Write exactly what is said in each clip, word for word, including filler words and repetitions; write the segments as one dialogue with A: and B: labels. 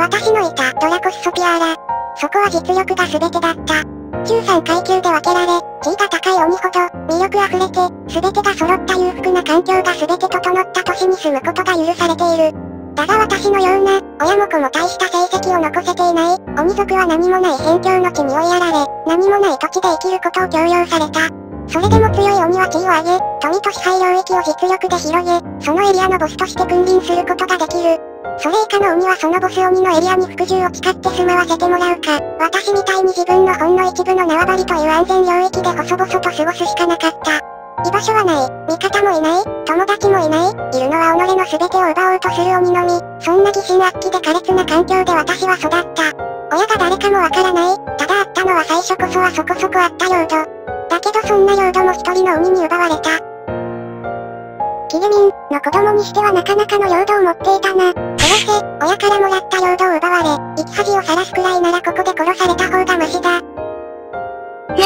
A: 私のいたドラコスソピアーラ。そこは実力が全てだった。じゅうさんかい級で分けられ、地位が高い鬼ほど、魅力あふれて、全てが揃った裕福な環境が全て整った都市に住むことが許されている。だが私のような、親も子も大した成績を残せていない、鬼族は何もない辺境の地に追いやられ、何もない土地で生きることを強要された。それでも強い鬼は地位を上げ、富と支配領域を実力で広げ、そのエリアのボスとして君臨することができる。それ以下の鬼はそのボス鬼のエリアに服従を誓って住まわせてもらうか、私みたいに自分のほんの一部の縄張りという安全領域で細々と過ごすしかなかった。居場所はない、味方もいない、友達もいない、いるのは己の全てを奪おうとする鬼のみ、そんな疑心暗鬼で苛烈な環境で私は育った。親が誰かもわからない、ただあったのは最初こそはそこそこあった領土。だけどそんな領土も一人の鬼に奪われた。キリミンの子供にしてはなかなかの領土を持っていたな。殺せ、親からもらった領土を奪われ、生き恥をさらすくらいならここで殺された方がマシだ。もったいない、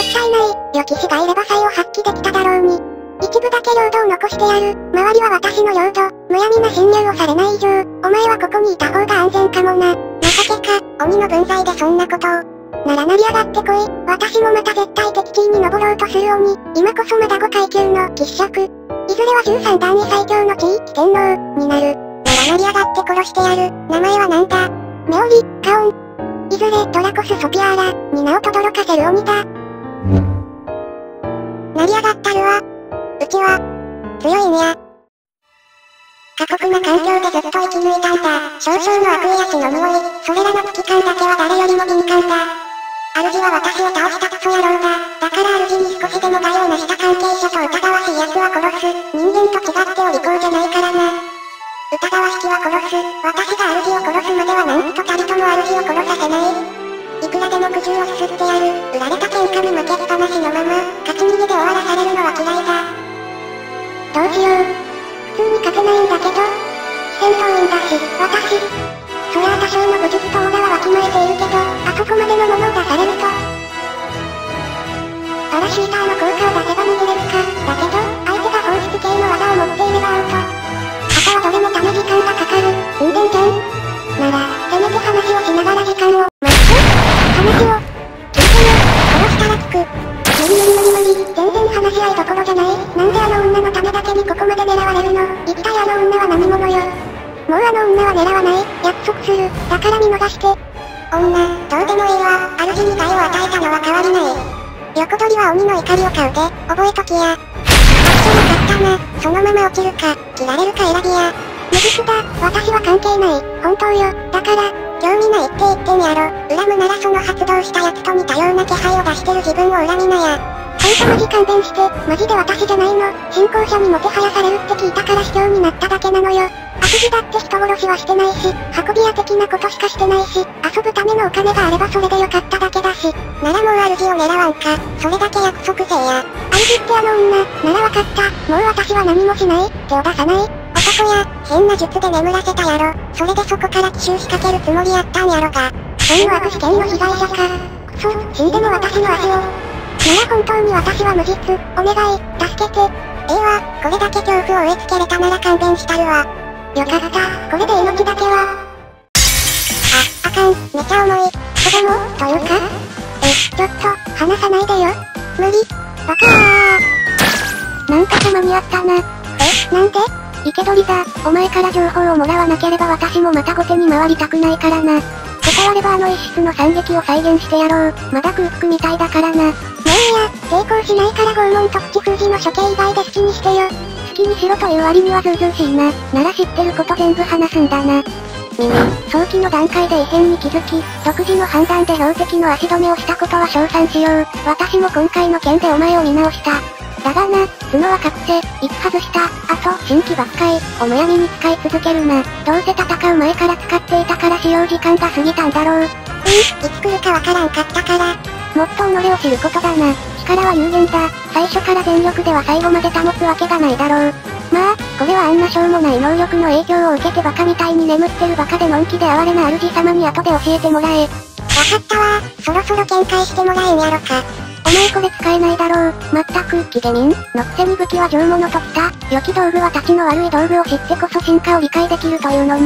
A: 良き師がいれば才を発揮できただろうに。一部だけ領土を残してやる、周りは私の領土、むやみな侵入をされない以上、お前はここにいた方が安全かもな。情けか、鬼の分際でそんなことを。なら成り上がってこい、私もまた絶対的地位に登ろうとする鬼、今こそまだごかい級の吉爵。いずれはじゅうさんだん位最強の地位、四天王、になる。なら成り上がって殺してやる、名前はなんだ？メオリ、カオン。いずれドラコスソピアーラ、に名を轟かせる鬼だ。成り上がったるわ。うちは、強いんや。過酷な環境でずっと生き抜いたんだ。少々の悪意や血の匂い、それらの危機感だけは誰よりも敏感だ。主は私を倒したクソ野郎だ。だから主に少しでも害を成した関係者と疑わしい奴は殺す。人間と違ってお利口じゃないからな。疑わしきは殺す。私が主を殺すまではなんとたりとも主を殺させない。いくらでも苦渋をすすってやる。売られた喧嘩に負けっぱなしのまま、勝ち逃げで終わらされるのは嫌いだ。どうしよう。普通に勝てないんだけど。戦闘員だし、私。そりゃあ多少の武術とオーラはわきまえているけど、あそこまでのものを出されると。パラシューターの効果を出せば逃げれるか。だけど、相手が放出系の技を持っていればアウト。あとはどれもため時間がかかる。運転じゃん。なら、せめて話をしながら時間を。待って。話を。聞いてよ。殺したら聞く。無理無理無理無理。全然話し合いどころじゃない。なんであの女のためだけにここまで狙われるの。一体あの女は何者よ。もうあの女は狙わない。約束する。だから見逃して。女、どうでもいいわ。主に害を与えたのは変わりない。横取りは鬼の怒りを買うで、覚えときや。あっちも勝ったな。そのまま落ちるか、切られるか選びや。無実だ。私は関係ない。本当よ。だから、興味ないって言ってんやろ。恨むならその発動した奴と似たような気配を出してる自分を恨みなや。ほんとマジ勘弁して。マジで私じゃないの。信仰者にもてはやされるって聞いたから卑怯になっただけなのよ。悪事だって人殺しはしてないし、運び屋的なことしかしてないし、遊ぶためのお金があればそれでよかっただけだし。ならもう主を狙わんか。それだけ約束せえや。主ってあの女、ならわかった。もう私は何もしない。手を出さない。男や、変な術で眠らせたやろ。それでそこから奇襲仕掛けるつもりやったんやろが。ほんの悪事件の被害者か。くそ、死んでも私の足を。なら本当に私は無実。お願い、助けて。ええわ、これだけ恐怖を植え付けれたなら勘弁したるわ。よかった、これで命だけは。あ、あかん、めちゃ重い。子供というかえ、ちょっと、離さないでよ。無理。バカー。なんとか間に合ったな。え、なんで生け捕りだ。お前から情報をもらわなければ私もまた後手に回りたくないからな。断ればあの一室の惨劇を再現してやろう。まだ空腹みたいだからな。もういいや、抵抗しないから拷問と口封じの処刑以外で好きにしてよ。好きにしろという割にはずうずうしいな。なら知ってること全部話すんだな。ミミ、早期の段階で異変に気づき、独自の判断で標的の足止めをしたことは称賛しよう。私も今回の件でお前を見直した。だがな、角は隠せ、いつ外した、あと、新規ばっかい、をむやみに使い続けるな。どうせ戦う前から使っていたから使用時間が過ぎたんだろう。うん、いつ来るかわからんかったから。もっと己を知ることだな。力は有限だ。最初から全力では最後まで保つわけがないだろう。まあ、これはあんなしょうもない能力の影響を受けてバカみたいに眠ってるバカでのんきで哀れな主様に後で教えてもらえ。わかったわ。そろそろ見解してもらえんやろか。お前これ使えないだろう。まったく、キゲミンのくせに武器は上物ときた。良き道具は立ちの悪い道具を知ってこそ進化を理解できるというのに。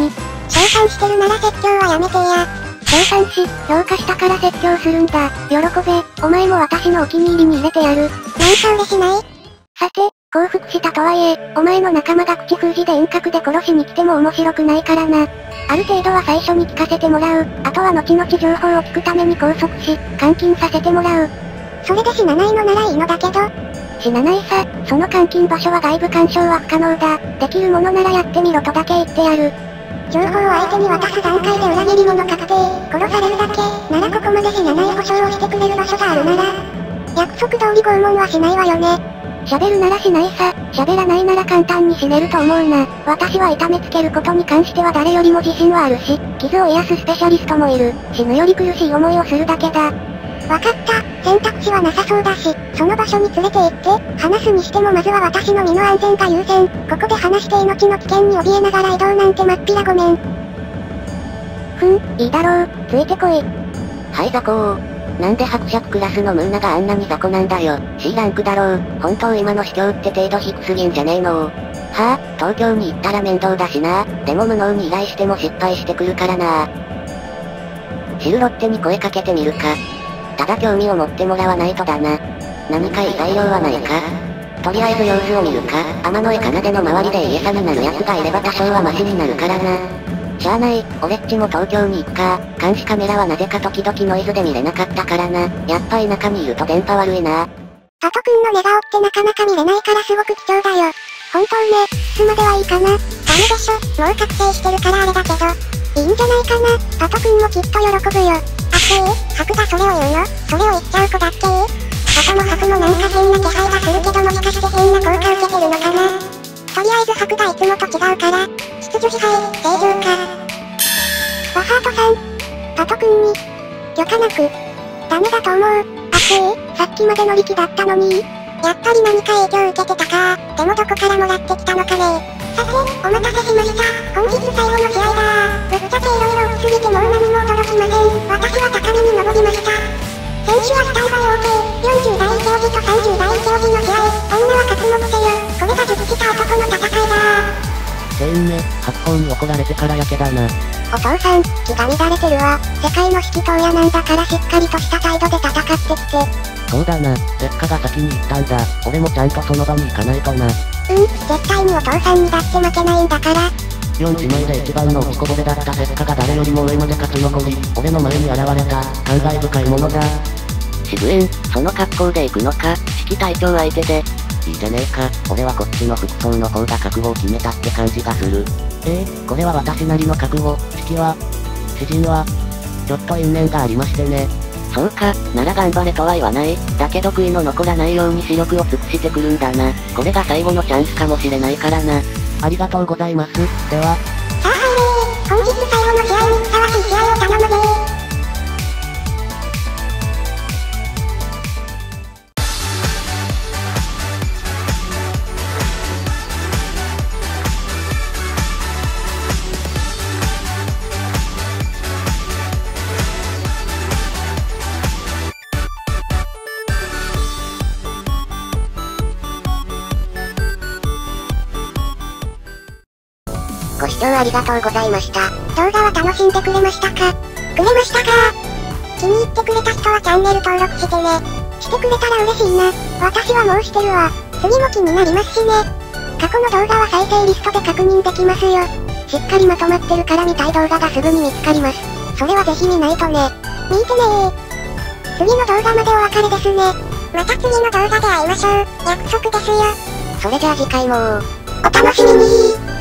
A: 召喚してるなら説教はやめてや。
B: 召喚し、評価したから説教するんだ。喜べ、お前も私のお気に入りに入れてやる。
A: なんか嬉しない？
B: さて、降伏したとはいえ、お前の仲間が口封じで遠隔で殺しに来ても面白くないからな。ある程度は最初に聞かせてもらう。あとは後々情報を聞くために拘束し、監禁させてもらう。
A: それで死なないのならいいのだけど。
B: 死なないさ、その監禁場所は外部干渉は不可能だ。できるものならやってみろとだけ言ってやる。
A: 情報を相手に渡す段階で裏切り者確定、殺されるだけ、ならここまで死なない保証をしてくれる場所があるなら、約束通り拷問はしないわよね。
B: 喋るならしないさ、喋らないなら簡単に死ねると思うな。私は痛めつけることに関しては誰よりも自信はあるし、傷を癒すスペシャリストもいる。死ぬより苦しい思いをするだけだ。
A: わかった、選択肢はなさそうだし、その場所に連れて行って、話すにしてもまずは私の身の安全が優先。ここで話して命の危険に怯えながら移動なんてまっぴらごめん。
B: ふん、いいだろう、ついてこい。はい、雑魚。なんで伯爵クラスのムーナがあんなに雑魚なんだよ。C ランクだろう。本当今の司教って程度低すぎんじゃねえの。はあ、東京に行ったら面倒だしな。でも無能に依頼しても失敗してくるからな。シルロッテに声かけてみるか。ただ興味を持ってもらわないとだな。何かいい材料はないか。とりあえず様子を見るか。天の絵奏での周りで家さになる奴がいれば多少はマシになるからな。しゃあない、俺っちも東京に行くか。監視カメラはなぜか時々ノイズで見れなかったからな。やっぱ田舎にいると電波悪いな。
A: パトくんの寝顔ってなかなか見れないからすごく貴重だよ。本当ね、いつまではいいかな。ダメでしょ、もう確定してるからあれだけど。いいんじゃないかな。パトくんもきっと喜ぶよ。あってー、ハクがそれを言うの？それを言っちゃう子だっけー。パトもハクもなんか変な気配がするけどもしかして変な効果受けてるのかな。とりあえずハクがいつもと違うから、秩序支配、正常か。ワハートさん、パトくんに、許可なく、ダメだと思う。あってー、さっきまでの力だったのに。やっぱり何か影響受けてたか。でもどこからもらってきたのかね。さて、お待たせしました。本日最後の試合だー。ぶっちゃけ色々起きすぎてもう何も驚きません。私は高みに登りました。選手はスタイバイ オーケー、よんじゅうだい競技とさんじゅうだい競技の試合。女は覚悟伏せよ。これが熟した男の戦いだー。
C: 全員目、発砲に怒られてからやけだな。
A: お父さん、気が乱れてるわ。世界の指揮塔やなんだからしっかりとした態度で戦ってきて。
C: そうだな、セッカが先に行ったんだ。俺もちゃんとその場に行かないとな。
A: うん、絶対にお父さんにだって負けないんだから。
C: よん姉妹で一番の落ちこぼれだったセッカが誰よりも上まで勝ち残り、俺の前に現れた、感慨深いものだ。
B: 渋縁、その格好で行くのか、指揮隊長相手で。
C: いいじゃねえか、俺はこっちの服装の方が覚悟を決めたって感じがする。ええー、これは私なりの覚悟、指揮は、詩人は、ちょっと因縁がありましてね。
B: そうか、なら頑張れとは言わない。だけど悔いの残らないように視力を尽くしてくるんだな。これが最後のチャンスかもしれないからな。
C: ありがとうございます。では。
A: さあ入れー。本日最後の試合にふさわしい試合を頼むぜー。ご視聴ありがとうございました。動画は楽しんでくれましたか？くれましたか？気に入ってくれた人はチャンネル登録してね。してくれたら嬉しいな。私はもうしてるわ。次も気になりますしね。過去の動画は再生リストで確認できますよ。しっかりまとまってるから見たい動画がすぐに見つかります。それはぜひ見ないとね。見てねー。次の動画までお別れですね。また次の動画で会いましょう。約束ですよ。それじゃあ次回もお楽しみにー。